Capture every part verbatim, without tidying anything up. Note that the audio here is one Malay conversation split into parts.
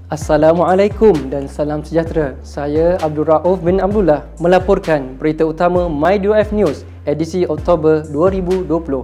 Assalamualaikum dan salam sejahtera. Saya Abdul Rauf bin Abdullah melaporkan berita utama My D O F News edisi Oktober dua ribu dua puluh.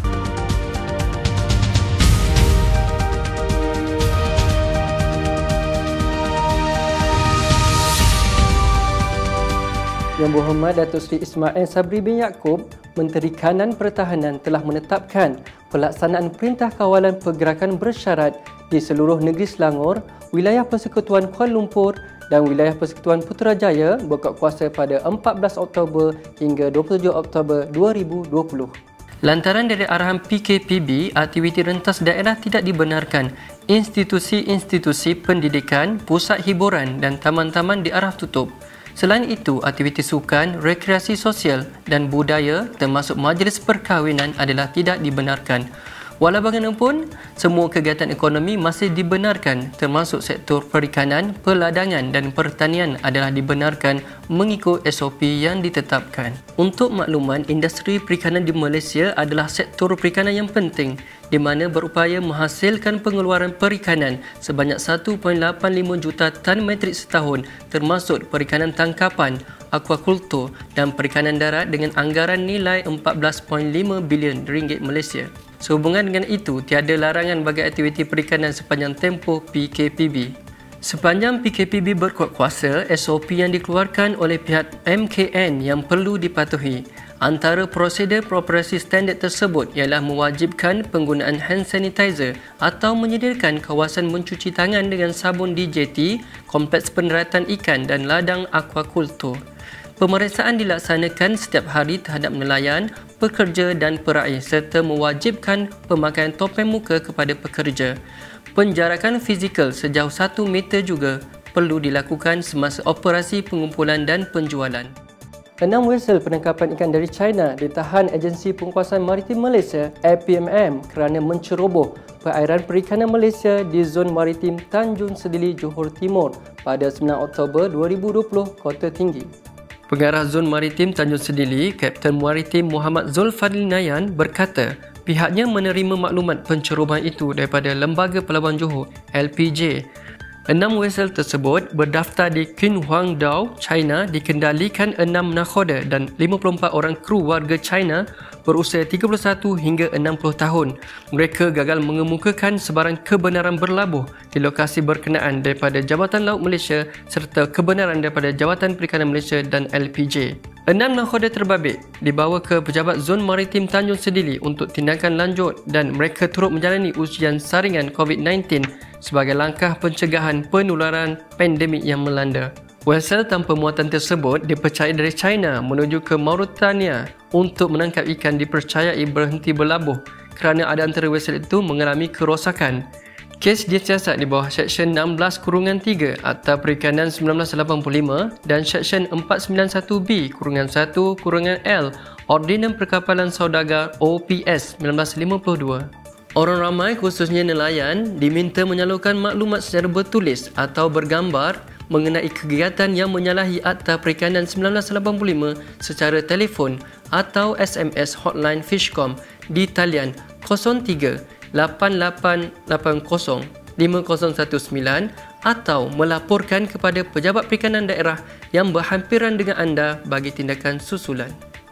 Yang Berhormat Datuk Seri Ismail Sabri bin Yaakob, Menteri Kanan Pertahanan telah menetapkan pelaksanaan Perintah Kawalan Pergerakan Bersyarat di seluruh negeri Selangor, wilayah Persekutuan Kuala Lumpur dan wilayah Persekutuan Putrajaya berkuat kuasa pada empat belas Oktober hingga dua puluh tujuh Oktober dua ribu dua puluh. Lantaran dari arahan P K P B, aktiviti rentas daerah tidak dibenarkan. Institusi-institusi pendidikan, pusat hiburan dan taman-taman diarah tutup. Selain itu, aktiviti sukan, rekreasi sosial dan budaya termasuk majlis perkahwinan adalah tidak dibenarkan. Walau bagaimanapun, semua kegiatan ekonomi masih dibenarkan termasuk sektor perikanan, peladangan dan pertanian adalah dibenarkan mengikut S O P yang ditetapkan. Untuk makluman, industri perikanan di Malaysia adalah sektor perikanan yang penting di mana berupaya menghasilkan pengeluaran perikanan sebanyak satu perpuluhan lapan lima juta tan metrik setahun termasuk perikanan tangkapan, aquaculture dan perikanan darat dengan anggaran nilai empat belas perpuluhan lima bilion ringgit Malaysia. Sehubungan dengan itu, tiada larangan bagi aktiviti perikanan sepanjang tempoh P K P B. Sepanjang P K P B berkuat kuasa, S O P yang dikeluarkan oleh pihak M K N yang perlu dipatuhi. Antara prosedur operasi standard tersebut ialah mewajibkan penggunaan hand sanitizer atau menyediakan kawasan mencuci tangan dengan sabun D J T, kompleks pendaratan ikan dan ladang aquaculture. Pemeriksaan dilaksanakan setiap hari terhadap nelayan, pekerja dan peraih serta mewajibkan pemakaian topeng muka kepada pekerja. Penjarakan fizikal sejauh satu meter juga perlu dilakukan semasa operasi pengumpulan dan penjualan. Enam vesel penangkapan ikan dari China ditahan Agensi Penguasaan Maritim Malaysia A P M M kerana menceroboh perairan perikanan Malaysia di Zon Maritim Tanjung Sedili, Johor Timur pada sembilan Oktober dua ribu dua puluh, Kota Tinggi. Pengarah Zon Maritim Tanjung Sedili, Kapten Maritim Muhammad Zulfadli Nayan berkata pihaknya menerima maklumat pencerobohan itu daripada Lembaga Pelabuhan Johor L P J. Enam vesel tersebut berdaftar di Qinhuangdao, China, dikendalikan enam nakhoda dan lima puluh empat orang kru warga China berusia tiga puluh satu hingga enam puluh tahun. Mereka gagal mengemukakan sebarang kebenaran berlabuh di lokasi berkenaan daripada Jabatan Laut Malaysia serta kebenaran daripada Jabatan Perikanan Malaysia dan L P J. Enam nakhoda terbabit dibawa ke Pejabat Zon Maritim Tanjung Sedili untuk tindakan lanjut dan mereka turut menjalani ujian saringan COVID sembilan belas sebagai langkah pencegahan penularan pandemik yang melanda. Vesel tanpa muatan tersebut dipercayai dari China menuju ke Mauritania untuk menangkap ikan dipercayai berhenti berlabuh kerana ada antara vesel itu mengalami kerosakan. Kes disiasat di bawah Seksyen enam belas tiga Akta Perikanan sembilan belas lapan puluh lima dan Seksyen empat sembilan satu B satu L Ordinan Perkapalan Saudagar O P S sembilan belas lima puluh dua. Orang ramai khususnya nelayan diminta menyalurkan maklumat secara bertulis atau bergambar mengenai kegiatan yang menyalahi Akta Perikanan sembilan belas lapan puluh lima secara telefon atau S M S hotline Fishcom di talian kosong tiga lapan lapan lapan kosong lima kosong satu sembilan atau melaporkan kepada Pejabat Perikanan Daerah yang berhampiran dengan anda bagi tindakan susulan.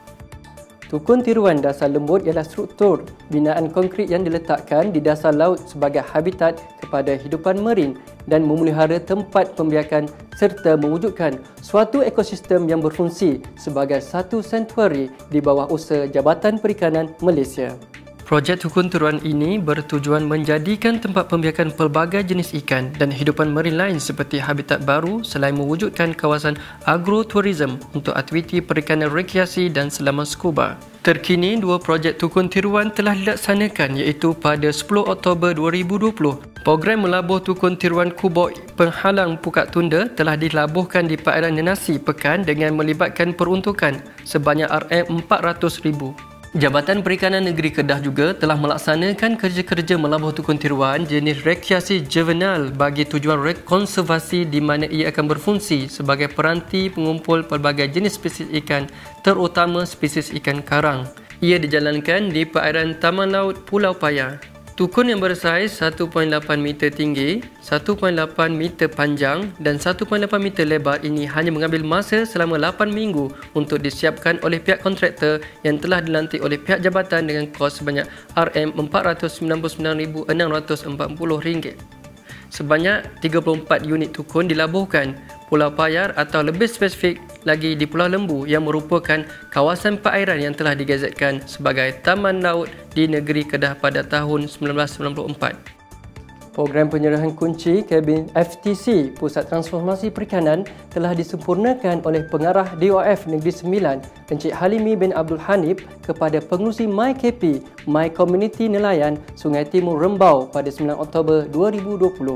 Tukun tiruan dasar lembut ialah struktur binaan konkrit yang diletakkan di dasar laut sebagai habitat kepada hidupan marin dan memelihara tempat pembiakan serta mewujudkan suatu ekosistem yang berfungsi sebagai satu sanctuary di bawah usaha Jabatan Perikanan Malaysia. Projek tukun tiruan ini bertujuan menjadikan tempat pembiakan pelbagai jenis ikan dan hidupan marin lain seperti habitat baru selain mewujudkan kawasan agrotourism untuk aktiviti perikanan rekreasi dan selaman scuba. Terkini, dua projek tukun tiruan telah dilaksanakan iaitu pada sepuluh Oktober dua ribu dua puluh. Program melabuh tukun tiruan kubok penghalang pukat tunda telah dilabuhkan di perairan Nenasi Pekan dengan melibatkan peruntukan sebanyak R M empat ratus ribu. Jabatan Perikanan Negeri Kedah juga telah melaksanakan kerja-kerja melabuh tukun tiruan jenis rekreasi juvenile bagi tujuan konservasi di mana ia akan berfungsi sebagai peranti pengumpul pelbagai jenis spesies ikan terutama spesies ikan karang. Ia dijalankan di perairan Taman Laut Pulau Paya. Tukun yang bersaiz satu perpuluhan lapan meter tinggi, satu perpuluhan lapan meter panjang dan satu perpuluhan lapan meter lebar ini hanya mengambil masa selama lapan minggu untuk disiapkan oleh pihak kontraktor yang telah dilantik oleh pihak jabatan dengan kos sebanyak R M empat ratus sembilan puluh sembilan ribu enam ratus empat puluh ringgit. Sebanyak tiga puluh empat unit tukun dilabuhkan Pulau Payar atau lebih spesifik lagi di Pulau Lembu yang merupakan kawasan perairan yang telah digazetkan sebagai Taman Laut di negeri Kedah pada tahun seribu sembilan ratus sembilan puluh empat. Program penyerahan kunci kabin F T C Pusat Transformasi Perikanan telah disempurnakan oleh Pengarah D O F Negeri Sembilan Encik Halimi bin Abdul Hanif kepada pengerusi My K P My Community Nelayan Sungai Timur Rembau pada sembilan Oktober dua ribu dua puluh.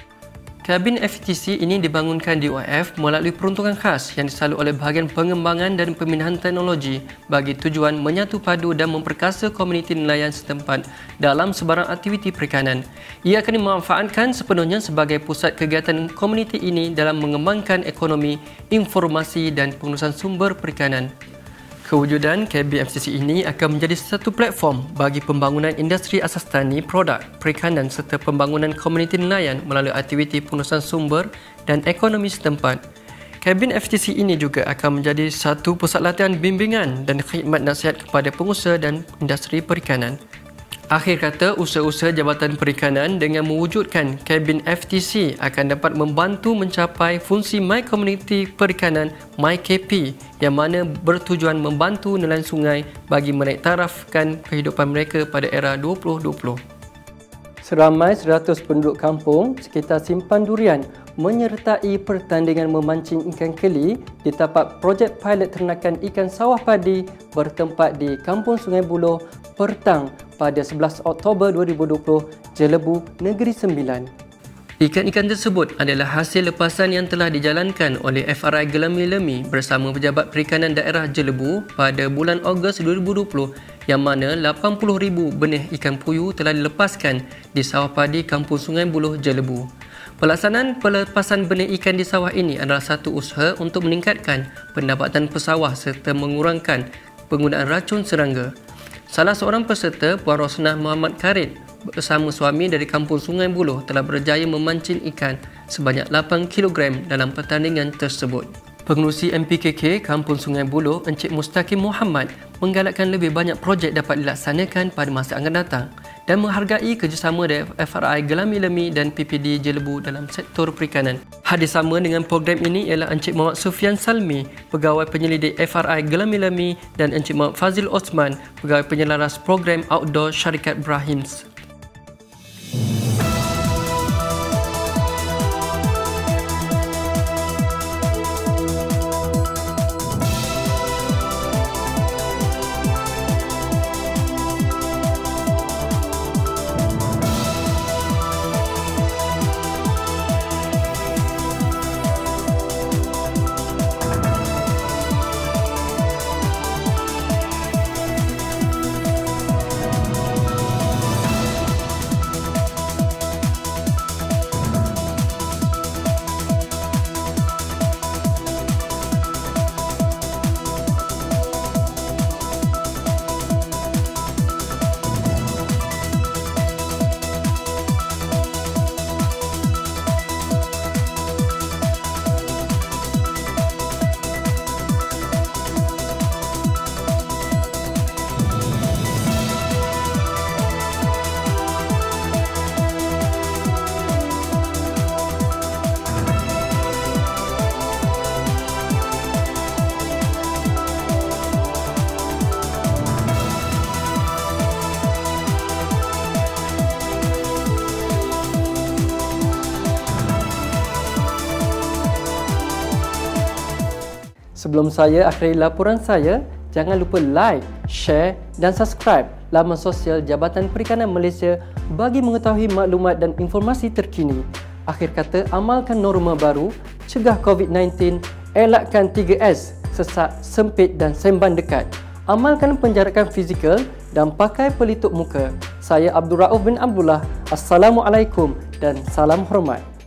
Kabin F T C ini dibangunkan D O F melalui peruntukan khas yang disalur oleh bahagian pengembangan dan pemindahan teknologi bagi tujuan menyatu padu dan memperkasa komuniti nelayan setempat dalam sebarang aktiviti perikanan. Ia akan dimanfaatkan sepenuhnya sebagai pusat kegiatan komuniti ini dalam mengembangkan ekonomi, informasi dan pengurusan sumber perikanan. Kewujudan kabin F T C ini akan menjadi satu platform bagi pembangunan industri asas tani, produk, perikanan serta pembangunan komuniti nelayan melalui aktiviti pengurusan sumber dan ekonomi setempat. Kabin F T C ini juga akan menjadi satu pusat latihan bimbingan dan khidmat nasihat kepada pengusaha dan industri perikanan. Akhir kata, usaha-usaha Jabatan Perikanan dengan mewujudkan kabin F T C akan dapat membantu mencapai fungsi My Community Perikanan My K P yang mana bertujuan membantu nelayan sungai bagi menaik tarafkan kehidupan mereka pada era dua ribu dua puluh. Seramai seratus penduduk kampung sekitar Simpan Durian menyertai pertandingan memancing ikan keli di tapak projek pilot ternakan ikan sawah padi bertempat di Kampung Sungai Buloh, Pertang pada sebelas Oktober dua ribu dua puluh, Jelebu, Negeri Sembilan. Ikan-ikan tersebut adalah hasil lepasan yang telah dijalankan oleh F R I Gelami Lemi bersama Pejabat Perikanan Daerah Jelebu pada bulan Ogos dua ribu dua puluh yang mana lapan puluh ribu benih ikan puyuh telah dilepaskan di sawah padi Kampung Sungai Buloh, Jelebu. Pelaksanaan pelepasan benih ikan di sawah ini adalah satu usaha untuk meningkatkan pendapatan pesawah serta mengurangkan penggunaan racun serangga. Salah seorang peserta, Puan Rosnah Muhammad Karid bersama suami dari Kampung Sungai Buloh telah berjaya memancing ikan sebanyak lapan kilogram dalam pertandingan tersebut. Pengerusi M P K K Kampung Sungai Buloh, Encik Mustaqim Muhammad menggalakkan lebih banyak projek dapat dilaksanakan pada masa akan datang dan menghargai kerjasama dari F R I Gelami Lemi dan P P D Jelebu dalam sektor perikanan. Hadir sama dengan program ini ialah Encik Muhammad Sufian Salmi, Pegawai Penyelidik F R I Gelami Lemi dan Encik Muhammad Fazil Osman, Pegawai Penyelaras Program Outdoor Syarikat Brahims. Sebelum saya akhiri laporan saya, jangan lupa like, share dan subscribe laman sosial Jabatan Perikanan Malaysia bagi mengetahui maklumat dan informasi terkini. Akhir kata, amalkan norma baru, cegah COVID sembilan belas, elakkan tiga S, sesak, sempit dan sembang dekat. Amalkan penjarakan fizikal dan pakai pelitup muka. Saya Abdul Rauf bin Abdullah. Assalamualaikum dan salam hormat.